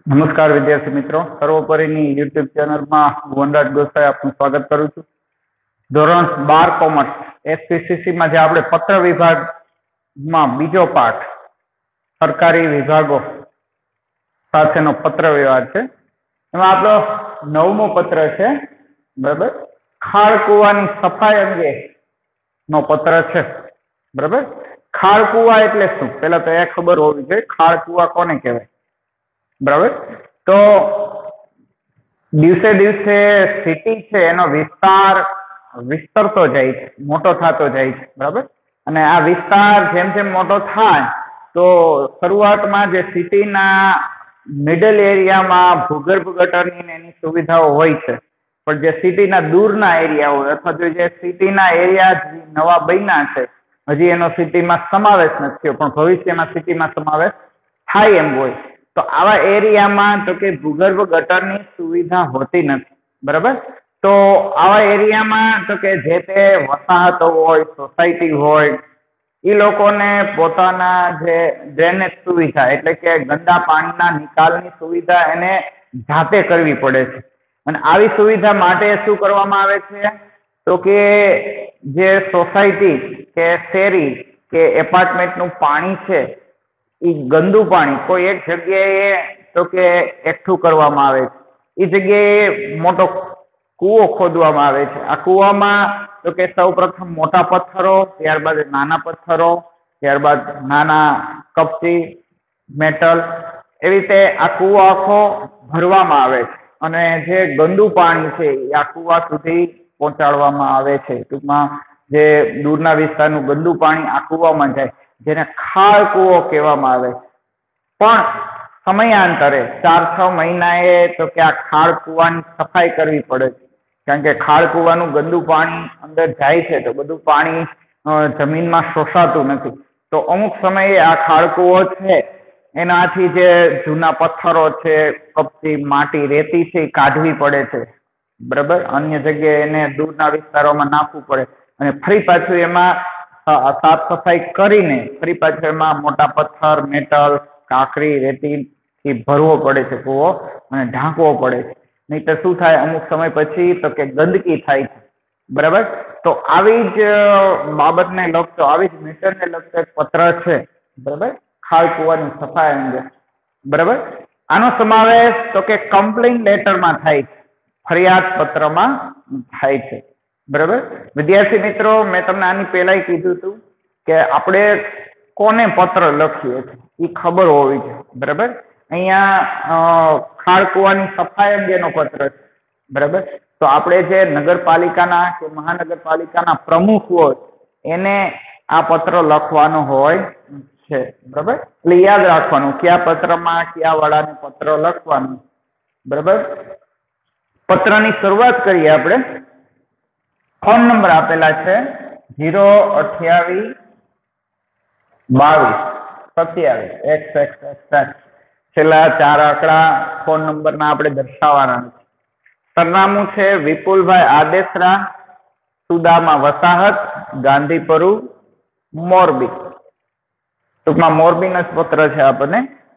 નમસ્કાર વિદ્યાર્થી મિત્રો, સર્વોપરીની યુટ્યુબ ચેનલમાં હું વનરાજ ગોસાઈ આપનું સ્વાગત કરું છું. ધોરણ 12 કોમર્સ SPCC માં જે આપણે પત્ર વિભાગમાં બીજો પાઠ સરકારી વિભાગો સાથેનો પત્ર વ્યવહાર છે. એમાં આપણો 9મો પત્ર છે, બરાબર. ખાળ કૂવાની સફાઈ અંગે નો પત્ર છે, બરાબર. ખાળ કૂવા એટલે શું, પેલા તો એ ખબર હોવી જોઈએ ખાળ કૂવા કોને કહેવાય, બરાબર. તો દિવસે દિવસે સિટી છે એનો વિસ્તાર વિસ્તરતો જાય છે, મોટો થતો જાય છે, બરાબર. અને આ વિસ્તાર જેમ જેમ મોટો થાય તો શરૂઆતમાં જે સિટીના મિડલ એરિયામાં ભૂગર્ભ ગટરની એની સુવિધાઓ હોય છે, પણ જે સિટીના દૂરના એરિયા હોય અથવા તો જે સિટીના એરિયા નવા બન્યા છે, હજી એનો સિટીમાં સમાવેશ નથી થયો પણ ભવિષ્યમાં સિટીમાં સમાવેશ થાય એમ હોય, તો આવા એરિયામાં તો કે ભૂગર્ભ ગટરની સુવિધા હોતી નથી, બરાબર. તો આવા એરિયામાં તો કે જે તે વસાહતો હોય, સોસાયટી હોય, એ લોકોને પોતાના જે ડ્રેનેજ સુવિધા એટલે કે ગંદા પાણીના નિકાલની સુવિધા એને જાતે કરવી પડે છે. અને આવી સુવિધા માટે શું કરવામાં આવે છે તો કે જે સોસાયટી કે શેરી કે એપાર્ટમેન્ટનું પાણી છે એ ગંદુ પાણી કોઈ એક જગ્યાએ તો કે એકઠું કરવામાં આવે છે. એ જગ્યાએ મોટો કૂવો ખોદવામાં આવે છે. આ કૂવામાં તો કે સૌ પ્રથમ મોટા પથ્થરો, ત્યારબાદ નાના પથ્થરો, ત્યારબાદ નાના કપચી, મેટલ, એવી રીતે આ કૂવો આખો ભરવામાં આવે છે અને જે ગંદુ પાણી છે એ આ કૂવા સુધી પહોંચાડવામાં આવે છે. ટૂંકમાં જે દૂરના વિસ્તારનું ગંદુ પાણી આ કૂવામાં જાય, જેને ખાળ કૂવો કહેવામાં આવે. પણ સમયાંતરે 4-6 મહિનાએ તો કે આ ખાળ કૂવાની સફાઈ કરવી પડે છે, કારણ કે ખાળ કૂવાનું ગંદુ પાણી અંદર જાય છે તો બધું પાણી જમીનમાં શોષાતું નથી. તો અમુક સમયે આ ખાળ કૂવો છે એનાથી જે જૂના પથ્થરો છે, કપચી, માટી, રેતી છે એ કાઢવી પડે છે, બરાબર. અન્ય જગ્યાએ એને દૂરના વિસ્તારોમાં નાખવું પડે અને ફરી પાછું એમાં સાફ સફાઈ કરીને ફરી પાછું એમાં મોટા પથ્થર, મેટલ, કાંકરી, રેતીથી ભરવો પડે છે કૂવો અને ઢાંકવો પડે છે. નહીં તો શું થાય, અમુક સમય પછી તો કે ગંદકી થાય છે, બરાબર. તો આવી જ બાબતને લગતો, આવી જ મેટરને લગતો એક પત્ર છે, બરાબર, ખાળ કૂવાની સફાઈ અંગે, બરાબર. આનો સમાવેશ તો કે કમ્પ્લેન લેટરમાં થાય છે, ફરિયાદ પત્રમાં થાય છે, બરાબર. વિદ્યાર્થી મિત્રો, મેં તમને આની પહેલા કીધું હતું કે આપણે કોને પત્ર લખીએ છીએ એ ખબર હોવી જોઈએ, બરાબર. અહીંયા ખાળ કૂવાની સફાઈ અંગેનો પત્ર છે, બરાબર. તો આપણે જે નગરપાલિકાના કે મહાનગરપાલિકાના પ્રમુખ હોય એને આ પત્ર લખવાનો હોય છે, બરાબર. એટલે યાદ રાખવાનું કયા પત્રમાં કયા વાળાને પત્ર લખવાનું, બરાબર. પત્રની શરૂઆત કરીએ આપણે. ફોન નંબર આપેલા છે 028 22 27 છેલ્લા 4 આંકડા ફોન નંબરના આપણે દર્શાવવાના છે. સરનામું છે વિપુલભાઈ આદેસરા, સુદામા વસાહત, ગાંધીપરુ, મોરબી. ટૂંકમાં મોરબીનો જ પત્ર છે આપણને.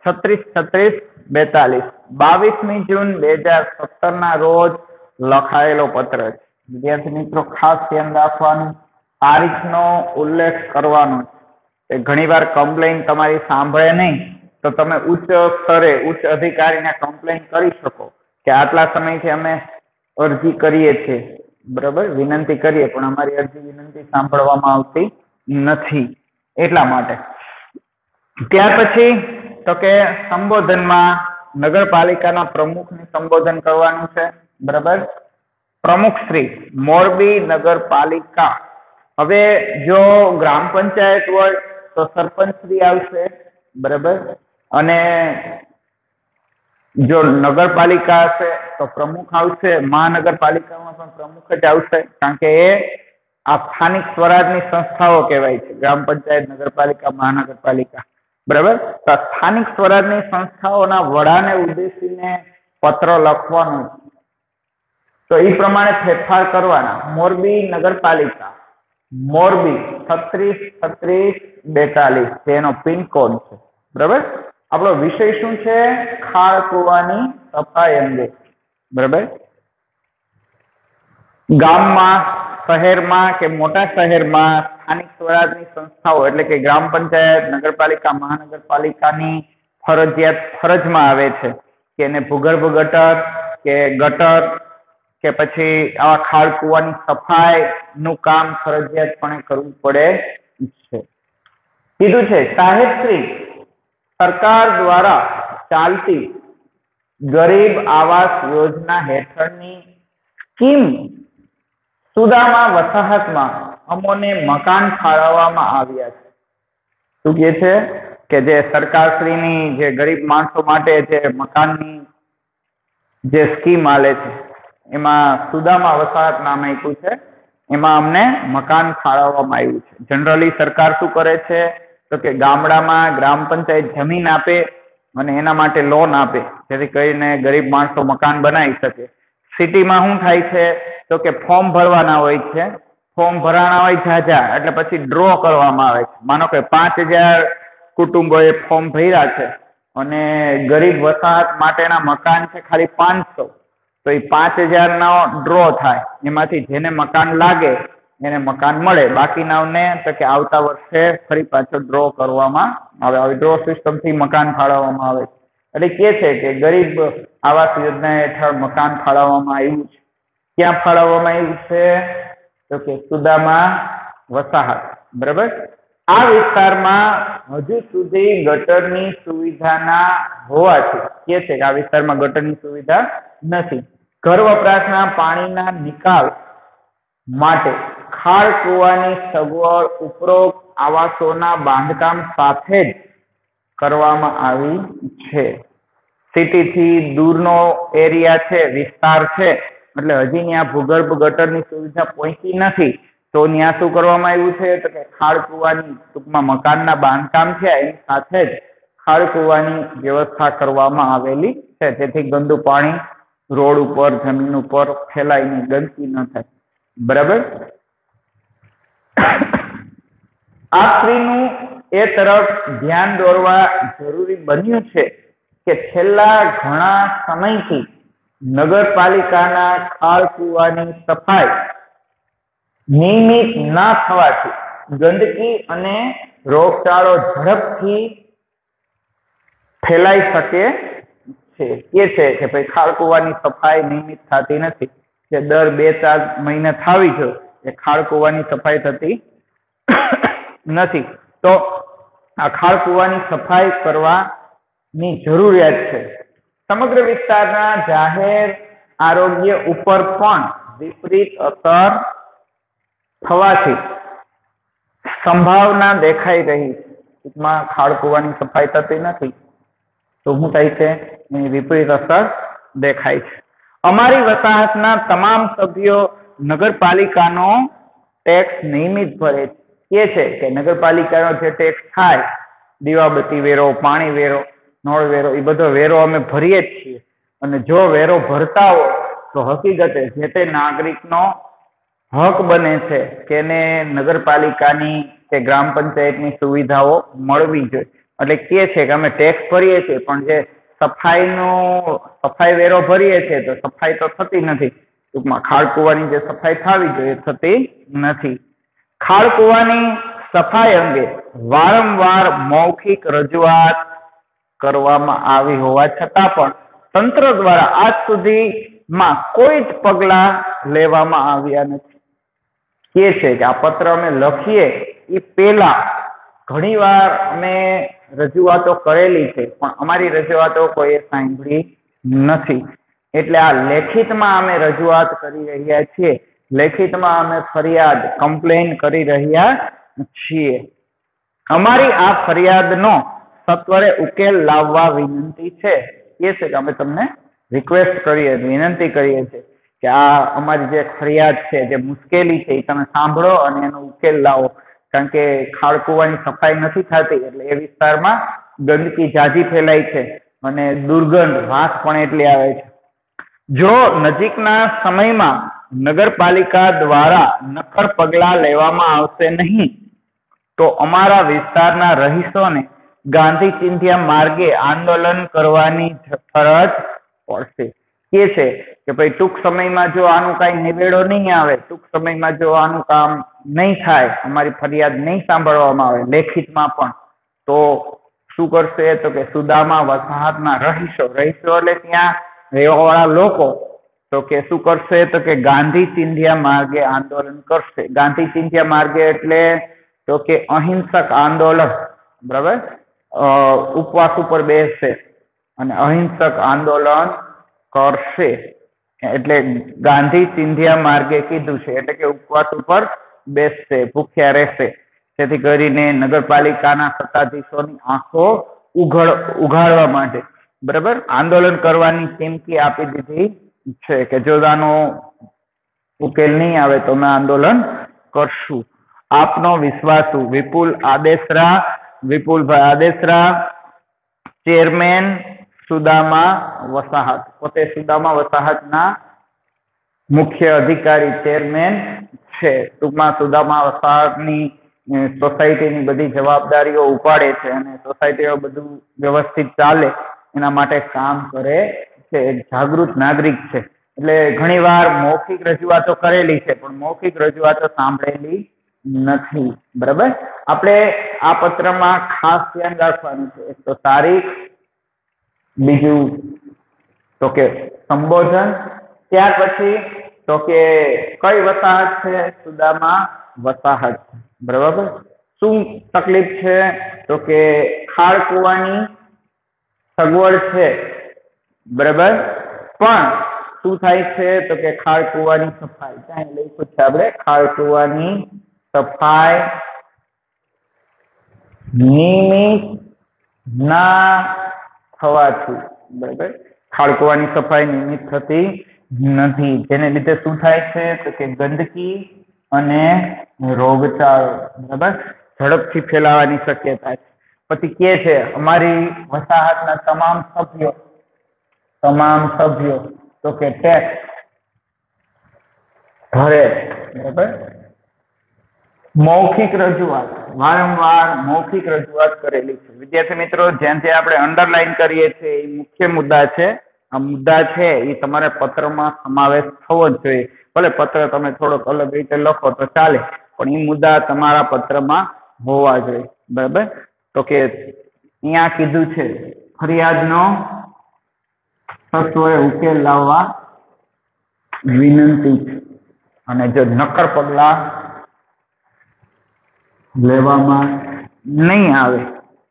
363642 22મી જૂન 2017 ના રોજ લખાયેલો પત્ર છે. વિદ્યાર્થી મિત્રો, ખાસ ધ્યાન રાખવાનું, તારીખનો ઉલ્લેખ કરવાનો છે. ઘણી વાર કમ્પ્લેન તમારી સાંભળે નહીં તો તમે ઉચ્ચ સ્તરે ઉચ્ચ અધિકારીને કમ્પ્લેન કરી શકો કે આટલા સમયથી અમે અરજી કરીએ છીએ, બરાબર, વિનંતી કરીએ પણ અમારી અરજી વિનંતી સાંભળવામાં આવતી નથી, એટલા માટે. ત્યાર પછી તો કે સંબોધનમાં નગરપાલિકાના પ્રમુખને સંબોધન કરવાનું છે, બરાબર. પ્રમુખ શ્રી મોરબી નગરપાલિકા. હવે જો ગ્રામ પંચાયત હોય તો સરપંચ શ્રી આવશે, બરાબર. અને જો નગરપાલિકા હશે તો પ્રમુખ આવશે. મહાનગરપાલિકામાં પણ પ્રમુખ જ આવશે, કારણ કે એ આ સ્થાનિક સ્વરાજની સંસ્થાઓ કહેવાય છે, ગ્રામ પંચાયત, નગરપાલિકા, મહાનગરપાલિકા, બરાબર. તો સ્થાનિક સ્વરાજની સંસ્થાઓના વડાને ઉદ્દેશીને પત્ર લખવાનો, તો એ પ્રમાણે ફેરફાર કરવાના. મોરબી નગરપાલિકા, મોરબી 363642 જેનો પિનકોડ છે, બરાબર. આપણો વિષય શું છે? ખાળ કૂવાની સફાઈ અંગે, બરાબર. ગામમાં, શહેરમાં કે મોટા શહેરમાં સ્થાનિક સ્વરાજની સંસ્થાઓ એટલે કે ગ્રામ પંચાયત, નગરપાલિકા, મહાનગરપાલિકાની ફરજમાં આવે છે કે એને ભૂગર્ભ ગટર કે પછી આવા ખાળ કૂવાની સફાઈ નું કામ ફરજિયાતપણે કરવું પડે છે. કીધું છે સાહેબશ્રી સરકાર દ્વારા ચાલતી ગરીબ આવાસ યોજના હેઠળની સ્કીમ સુદામા વસાહતમાં અમોને મકાન ફાળવવામાં આવ્યા છે. શું કહે છે કે જે સરકારશ્રીની જે ગરીબ માણસો માટે જે મકાનની જે સ્કીમ આલે છે એમાં સુદામા વસાહત નામ આપ્યું છે. એમાં અમને મકાન ફાળવવામાં આવ્યું છે. જનરલી સરકાર શું કરે છે તો કે ગામડામાં ગ્રામ પંચાયત જમીન આપે અને એના માટે લોન આપે જેથી કરીને ગરીબ માણસો મકાન બનાવી શકે. સિટીમાં શું થાય છે તો કે ફોર્મ ભરવાના હોય છે, ફોર્મ ભરાના હોય ઝાઝા એટલે પછી ડ્રો કરવામાં આવે છે. માનો કે 5000 કુટુંબોએ ફોર્મ ભર્યા છે અને ગરીબ વસાહત માટેના મકાન છે ખાલી 500, તો એ 5000 નો ડ્રો થાય. એમાંથી જેને મકાન લાગે એને મકાન મળે, બાકીનાઓને તો કે આવતા વર્ષે ફરી પાછો ડ્રો કરવામાં આવે. આવી ડ્રો સિસ્ટમ થી મકાન ફાળવવામાં આવે છે. એટલે કે છે કે ગરીબ આવાસ યોજના હેઠળ મકાન ફાળવવામાં આવ્યું છે. ક્યાં ફાળવવામાં આવ્યું છે તો કે સુદામા વસાહત, બરાબર. આ વિસ્તારમાં હજુ સુધી ગટરની સુવિધા ના હોવાથી કે છે કે આ વિસ્તારમાં ગટરની સુવિધા નથી. ઘર વપરાશના પાણીના નિકાલ માટે ખાળ કૂવાની સગવડ ઉપરોક્ત આવાસોના બાંધકામ સાથે જ કરવામાં આવી છે. સિટીથી દૂરનો એરિયા છે, વિસ્તાર છે, એટલે હજી ત્યાં ભૂગર્ભ ગટરની સુવિધા પહોંચી નથી. તો ત્યાં શું કરવામાં આવ્યું છે તો કે ખાળ કૂવાની ટૂંકમાં મકાનના બાંધકામ છે એની સાથે જ ખાળ કૂવાની વ્યવસ્થા કરવામાં આવેલી છે જેથી ગંદુ પાણી રોડ ઉપર, જમીન ઉપર ફેલાઈને ગંદકી ન થાય, બરાબર. આપશ્રીનું એ તરફ ધ્યાન દોરવા જરૂરી બન્યું છે કે છેલ્લા ઘણા સમયથી નગરપાલિકાના ખાળ કૂવાની સફાઈ નિયમિત ના થવાથી ગંદકી અને રોગચાળો ઝડપથી ફેલાઈ શકે છે. એ છે કે ભાઈ ખાળ કૂવાની સફાઈ નિયમિત થતી નથી, જે દર 2-4 મહિને થવી જોઈએ એ ખાળ કૂવાની સફાઈ થતી નથી. તો આ ખાળ કૂવાની સફાઈ કરવાની જરૂરિયાત છે. સમગ્ર વિસ્તારના જાહેર આરોગ્ય ઉપર પણ વિપરીત અસર થવાથી સંભાવના દેખાઈ રહી છે. ટૂંકમાં ખાળ કૂવાની સફાઈ થતી નથી તો શું થાય છે? એની વિપરીત અસર દેખાય છે. અમારી વસાહતના તમામ સભ્યો નગરપાલિકાનો ટેક્સ નિયમિત ભરે છે. એ છે કે નગરપાલિકાનો જે ટેક્સ થાય, દીવાબત્તી વેરો, પાણી વેરો, નળ વેરો, એ બધો વેરો અમે ભરીએ જ છીએ. અને જો વેરો ભરતા હોય તો હકીકતે જે તે નાગરિકનો હક બને છે કે એને નગરપાલિકાની કે ગ્રામ પંચાયતની સુવિધાઓ મળવી જોઈએ. એટલે કે છે કે અમે ટેક્સ ભરીએ છીએ પણ જે સફાઈ વેરો ભરીએ છીએ તો સફાઈ તો થતી નથી. ટૂંકમાં ખાળ કૂવાની જે સફાઈ થવી જોઈએ થતી નથી. ખાળ કૂવાની સફાઈ અંગે વારંવાર મૌખિક રજૂઆત કરવામાં આવી હોવા છતાં પણ તંત્ર દ્વારા આજ સુધીમાં કોઈ જ પગલા લેવામાં આવ્યા નથી. કે છે કે આ પત્ર અમે લખીએ એ પહેલા ઘણીવાર અમે રજૂઆતો કરેલી છે પણ અમારી રજૂઆતો કોઈએ સાંભળી નથી. એટલે આ લેખિતમાં અમે રજૂઆત કરી રહ્યા છીએ, લેખિતમાં અમે ફરિયાદ, કમ્પ્લેન કરી રહ્યા છીએ. અમારી આ ફરિયાદનો સત્વરે ઉકેલ લાવવા વિનંતી છે. એ છે કે અમે તમને રિક્વેસ્ટ કરીએ, વિનંતી કરીએ છીએ કે આ અમારી જે ફરિયાદ છે, જે મુશ્કેલી છે એ તમે સાંભળો અને એનો ઉકેલ લાવો. કારણ કે ખાળ કૂવાની સફાઈ નથી થતી એટલે એ વિસ્તારમાં ગંદકી જાજી ફેલાય છે અને દુર્ગંધ, વાસ પણ એટલી આવે છે. જો નજીકના સમયમાં નગરપાલિકા દ્વારા નક્કર પગલાં લેવામાં આવશે નહીં તો અમારા વિસ્તારના રહીશોને ગાંધી ચિંધ્યા માર્ગે આંદોલન કરવાની ફરજ પડશે. કે છે કે ભાઈ ટૂંક સમયમાં જો આનું કાંઈ નિવેડો નહીં આવે, ટૂંક સમયમાં જો આનું કામ નહીં થાય, અમારી ફરિયાદ નહીં સાંભળવામાં આવે લેખિતમાં પણ, તો શું કરશે? તો કે સુદામા વસાહતના રહીશો એટલે ત્યાં રહેવાવાળા લોકો, તો કે શું કરશે? તો કે ગાંધી ચિંધ્યા માર્ગે આંદોલન કરશે. ગાંધી ચિંધ્યા માર્ગે એટલે તો કે અહિંસક આંદોલન, બરાબર, ઉપવાસ ઉપર બેસશે અને અહિંસક આંદોલન કરશે. એટલે ગાંધી ચિંધ્યા માર્ગે કીધું છે એટલે કે ઉપવાસ ઉપર બેસશે, ભૂખ્યા રહેશે, જેથી કરીને નગરપાલિકાના સત્તાધીશોની આંખો ઉઘાડવા માટે, બરાબર, આંદોલન કરવાની ચીમકી આપી દીધી છે કે જો આનો ઉકેલ નહીં આવે તો અમે આંદોલન કરશું. આપનો વિશ્વાસુ વિપુલભાઈ આદેસરા, ચેરમેન સુદામા વસાહત, પોતે સુદામા વસાહતના મુખ્ય અધિકારી ચેરમેન છે. ટૂંકમાં સુદામા વસાહતની સોસાયટીની બધી જવાબદારીઓ ઉપાડે છે અને સોસાયટીઓ બધું વ્યવસ્થિત ચાલે એના માટે કામ કરે છે. જાગૃત નાગરિક છે. એટલે ઘણીવાર મૌખિક રજૂઆતો કરેલી છે પણ મૌખિક રજૂઆતો સાંભળેલી નથી, બરાબર. આપણે આ પત્રમાં ખાસ ધ્યાન રાખવાનું છે, એક તો તારીખ, બીજું તો કે સંબોધન, ત્યાર પછી તો કે કઈ વસાહત છે? સુદામા વસાહત, બરાબર. શું તકલીફ છે? તો કે ખાળ કૂવાની સગવડ છે, બરાબર, પણ શું થાય છે? તો કે ખાળ કૂવાની સફાઈ, ત્યાં લખ્યું છે આપણે ખાળ કૂવાની સફાઈ નિયમિત ના થવાથી, બરાબર, ખાળ કૂવાની સફાઈ નિયમિત થતી નથી, જેને લીધે શું થાય છે? તો કે ગંદકી અને રોગચાળો, બરાબર, ઝડપથી ફેલાવાની શક્યતા છે. પછી કે છે અમારી વસાહતના તમામ સભ્યો તો કે ટેક્સ ભરે, બરાબર. મૌખિક રજૂઆત, વારંવાર મૌખિક રજૂઆત કરેલી છે. વિદ્યાર્થી મિત્રો, જ્યાં જ્યાં આપણે અંડરલાઈન કરીએ છીએ એ મુખ્ય મુદ્દા છે. આ મુદ્દા છે એ તમારે પત્રમાં સમાવેશ થવો જ જોઈએ. ભલે પત્ર તમે થોડોક અલગ રીતે લખો તો ચાલે, પણ એ મુદ્દા તમારા પત્રમાં હોવા જોઈએ, બરાબર. તો કે અહીંયા કીધું છે ફરિયાદનો સત્વરે ઉકેલ લાવવા વિનંતી છે અને જો નક્કર પગલા લેવામાં નહીં આવે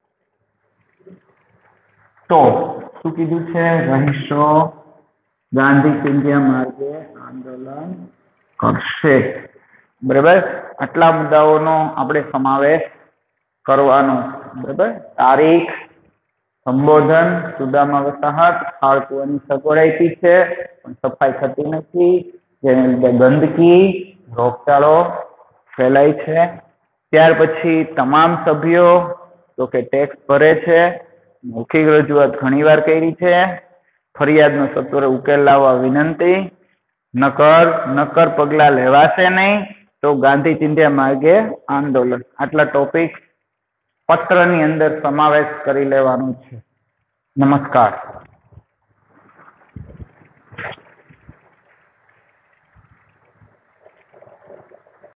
તો શું કીધું છે? રહીશો ગાંધી ચિંધ્યા માર્ગે આંદોલન કરશે, બરાબર. આટલા મુદ્દાઓનો આપણે સમાવેશ કરવાનો, બરાબર. તારીખ, સંબોધન, સુદામા વસાહત, ખાળ કૂવાની સગવડ આપી છે પણ સફાઈ થતી નથી, જેને લીધે ગંદકી, રોગચાળો ફેલાય છે. ત્યાર પછી તમામ સભ્યો તો કે ટેક્સ ભરે છે, મૌખિક રજૂઆત ઘણીવાર કરી છે, ફરિયાદનો સત્વરે ઉકેલ લાવવા વિનંતી, નક્કર પગલા લેવાશે નહીં તો ગાંધી ચિંધ્યા માર્ગે આંદોલન. આટલા ટોપિક પત્રની અંદર સમાવેશ કરી લેવાનું છે. નમસ્કાર.